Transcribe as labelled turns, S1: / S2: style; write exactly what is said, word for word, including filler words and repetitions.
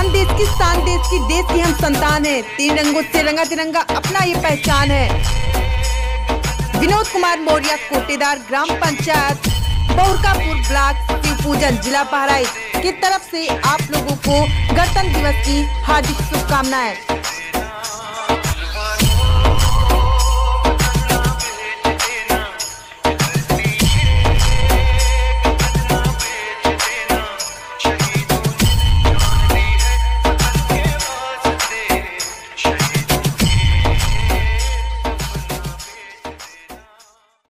S1: आन देश की शान, देश की देश की हम संतान है। तीन रंगों से रंगा तिरंगा अपना ये पहचान है। विनोद कुमार मौर्य, कोटेदार, ग्राम पंचायत बहुरकापुर ब्लॉक, शिव पूजन, जिला बहराइच की तरफ से आप लोगों को गणतंत्र दिवस की हार्दिक शुभकामनाएं।